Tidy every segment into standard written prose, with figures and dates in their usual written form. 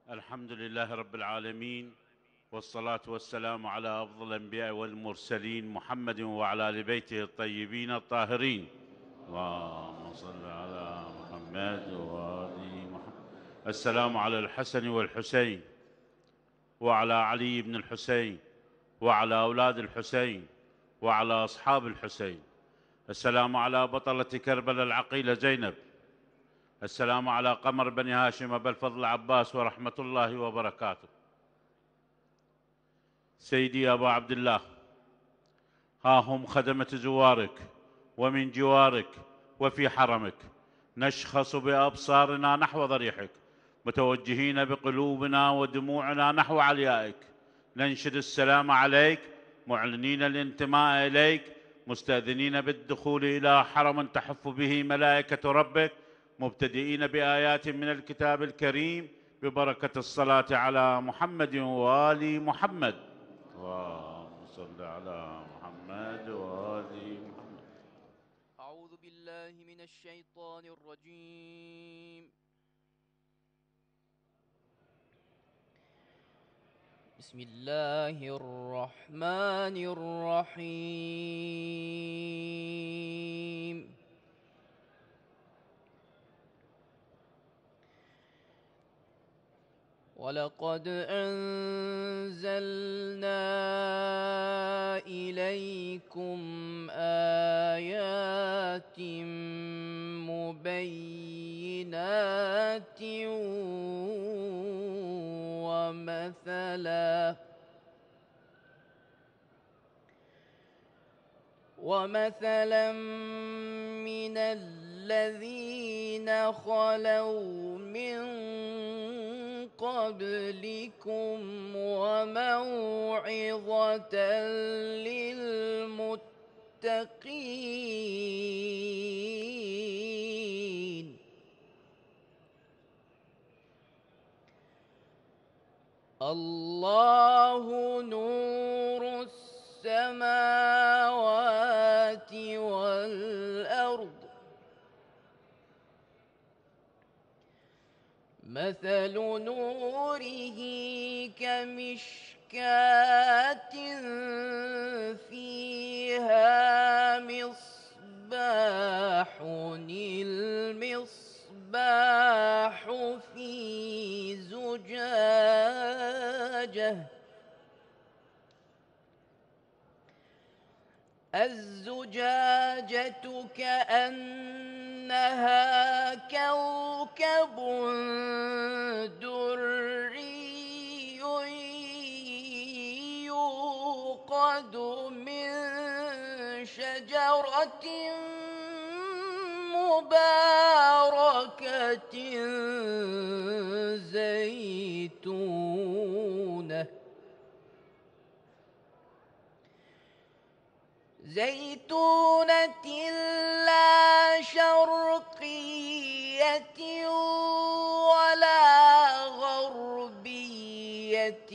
الحمد لله رب العالمين، والصلاة والسلام على أفضل الأنبياء والمرسلين محمد وعلى آل بيته الطيبين الطاهرين. اللهم صل على محمد وآل محمد. السلام على الحسن والحسين وعلى علي بن الحسين وعلى أولاد الحسين وعلى أصحاب الحسين. السلام على بطلة كربلاء العقيلة زينب. السلام على قمر بني هاشم أبا الفضل عباس ورحمة الله وبركاته. سيدي أبا عبد الله، ها هم خدمة زوارك ومن جوارك وفي حرمك، نشخص بأبصارنا نحو ضريحك، متوجهين بقلوبنا ودموعنا نحو عليائك، ننشد السلام عليك، معلنين الانتماء إليك، مستأذنين بالدخول إلى حرم تحف به ملائكة ربك، مبتدئين بآيات من الكتاب الكريم ببركة الصلاة على محمد وآل محمد. اللهم صل على محمد وآل محمد. أعوذ بالله من الشيطان الرجيم. بسم الله الرحمن الرحيم. ولقد أنزلنا إليكم آيات مبينات ومثلا من الذين خلوا من قبلكم وموعظة للمتقين. الله نور السماوات والأرض، مثل نوره كمشكاة فيها مصباح، المصباح في زجاجة، الزجاجة كأنها كوكب دري يوقد من شجرة مباركة زيتونة لا شرقية ولا غربية،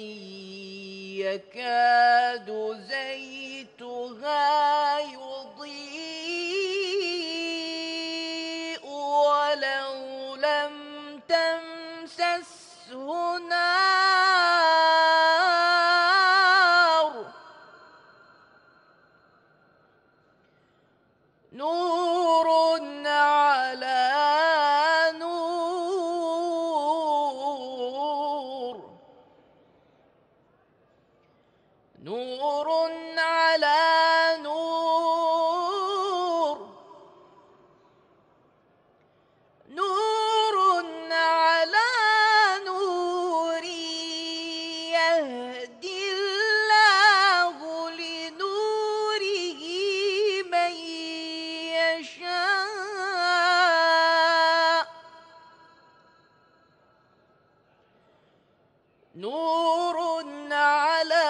يكاد زيتها يضيء ولو لم تمسسه نار، نور على نور، نور على نور، نور على نور، يهدي الله لنوره من يشاء، نور على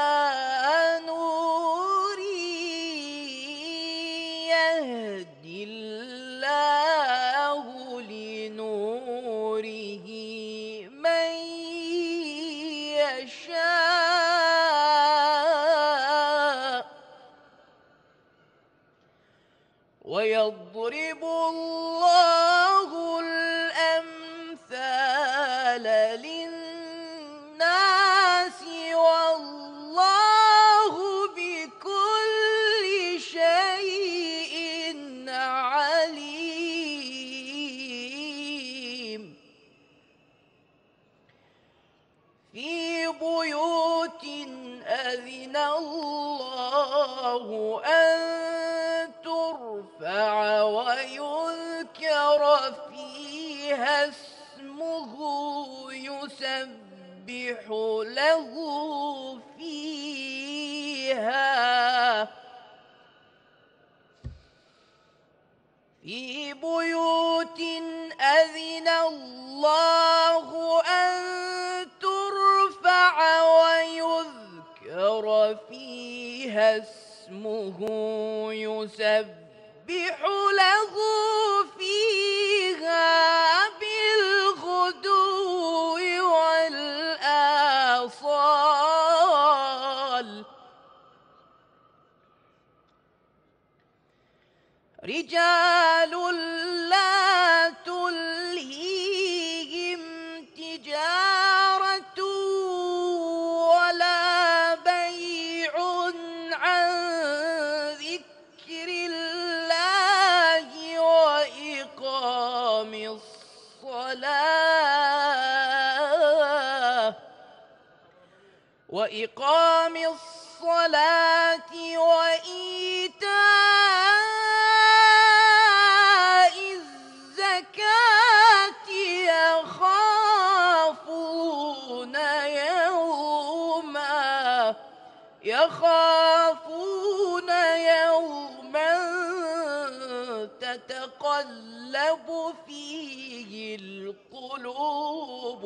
نور، يهدي الله لنوره من يشاء، ويضرب الله الأمثال للناس في بيوت أذن الله أن ترفع ويذكر فيها اسمه يسبح له فيها في بيوت أذن الله أن ترفع ويذكر فيها اسمه يسبح له فيها بالغدو والآصال رجال لا تلهيهم تجارة ولا بيع عن ذكر الله وإقام الصلاة وإيتاء الزكاة يخافون يوما تتقلب فيه القلوب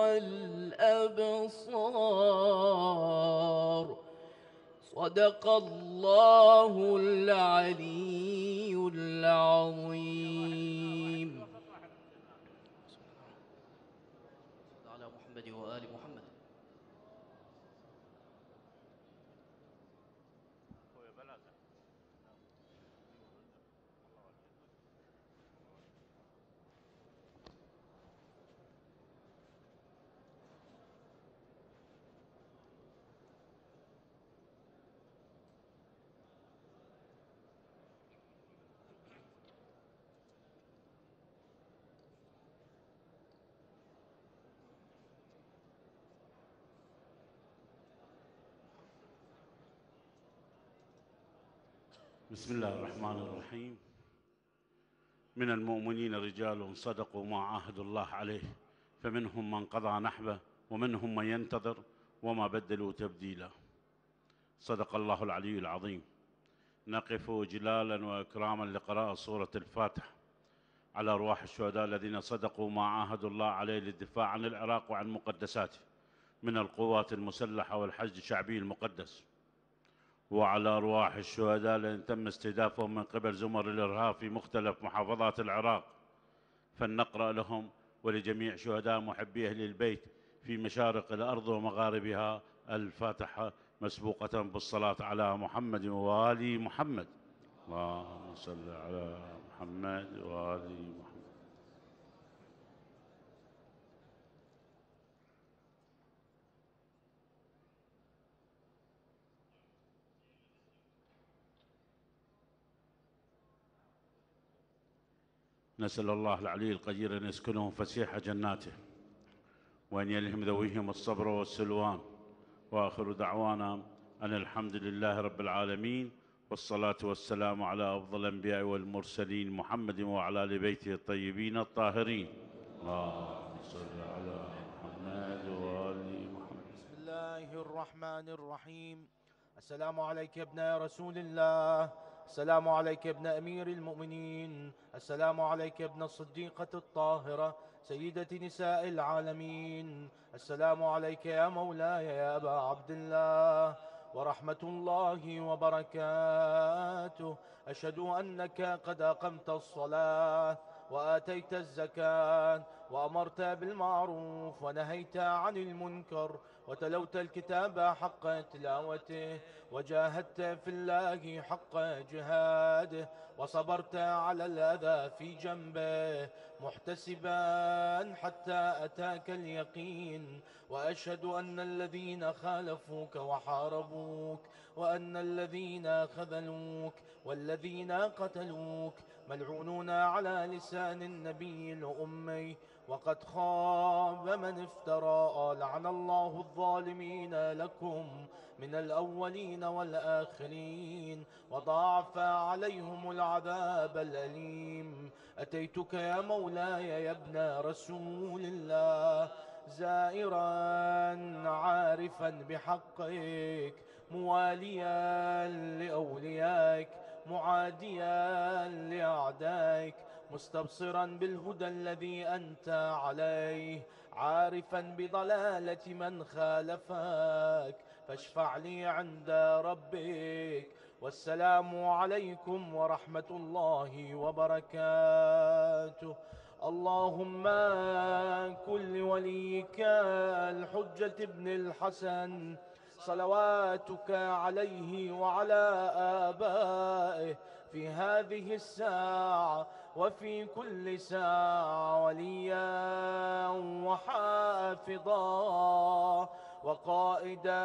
والأبصار صدق الله العلي العظيم. على محمد وآل محمد. بسم الله الرحمن الرحيم. من المؤمنين رجال صدقوا ما عاهدوا الله عليه فمنهم من قضى نحبه ومنهم من ينتظر وما بدلوا تبديلا. صدق الله العلي العظيم. نقف جلالا وإكراما لقراءة سورة الفاتحة على أرواح الشهداء الذين صدقوا ما عاهدوا الله عليه للدفاع عن العراق وعن مقدساته من القوات المسلحة والحشد الشعبي المقدس، وعلى أرواح الشهداء الذين تم استهدافهم من قبل زمر الإرهاب في مختلف محافظات العراق، فلنقرأ لهم ولجميع شهداء محبي أهل البيت في مشارق الأرض ومغاربها الفاتحة مسبوقة بالصلاة على محمد وآل محمد. اللهم صل على محمد وآل محمد. نسأل الله العلي القدير أن يسكنهم فسيح جناته وأن يلهم ذويهم الصبر والسلوان، وآخر دعوانا أن الحمد لله رب العالمين، والصلاة والسلام على أفضل الأنبياء والمرسلين محمد وعلى آل بيته الطيبين الطاهرين. اللهم صل على محمد وآل محمد. بسم الله الرحمن الرحيم. السلام عليك يا ابن رسول الله، السلام عليك يا ابن أمير المؤمنين، السلام عليك يا ابن الصديقة الطاهرة سيدة نساء العالمين، السلام عليك يا مولاي يا أبا عبد الله ورحمة الله وبركاته. أشهد أنك قد أقمت الصلاة وآتيت الزكاة وأمرت بالمعروف ونهيت عن المنكر وتلوت الكتاب حق تلاوته وجاهدت في الله حق جهاده وصبرت على الأذى في جنبه محتسبا حتى أتاك اليقين. وأشهد أن الذين خالفوك وحاربوك وأن الذين خذلوك والذين قتلوك ملعونون على لسان النبي الأمي وقد خاب من افترى. لعن الله الظالمين لكم من الأولين والآخرين، وضاعف عليهم العذاب الأليم. أتيتك يا مولاي يا ابن رسول الله زائرا عارفا بحقك، مواليا لأوليائك، معاديا لأعدائك، مستبصرا بالهدى الذي أنت عليه، عارفا بضلالة من خالفك، فاشفع لي عند ربك. والسلام عليكم ورحمة الله وبركاته. اللهم كن لوليك الحجة ابن الحسن صلواتك عليه وعلى آبائه في هذه الساعة وفي كل ساعة وليا وحافظا وقائدا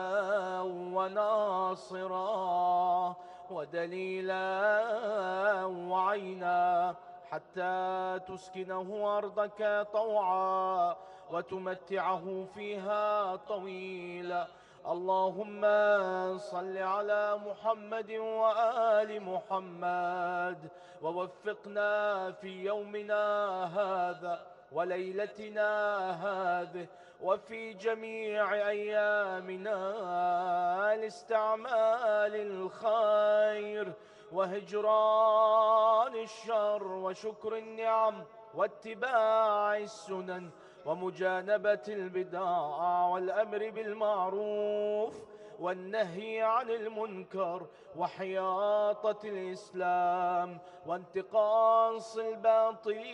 وناصرا ودليلا وعينا، حتى تسكنه أرضك طوعا وتمتعه فيها طويلا. اللهم صل على محمد وآل محمد، ووفقنا في يومنا هذا وليلتنا هذه وفي جميع أيامنا لاستعمال الخير وهجران الشر وشكر النعم واتباع السنن ومجانبة البدع والأمر بالمعروف والنهي عن المنكر وحياطة الإسلام وانتقاص الباطل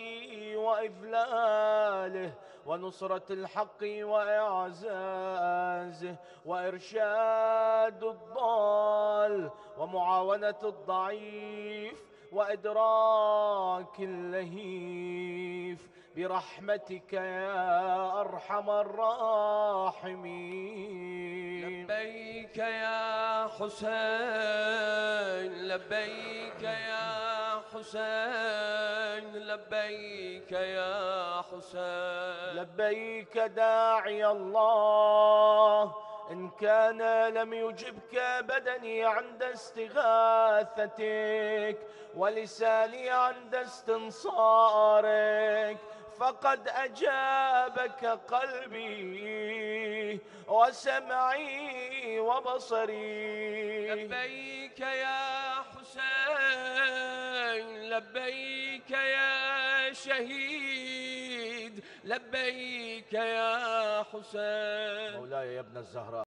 وإذلاله ونصرة الحق وإعزازه وإرشاد الضال ومعاونة الضعيف وإدراك اللهيف برحمتك يا أرحم الراحمين. لبيك يا حسين، لبيك يا حسين، لبيك يا حسين. لبيك داعي الله، إن كان لم يجبك بدني عند استغاثتك ولساني عند استنصارك، فقد أجابك قلبي وسمعي وبصري. لبيك يا حسين، لبيك يا شهيد، لبيك يا حسين. مولاي يا ابن الزهراء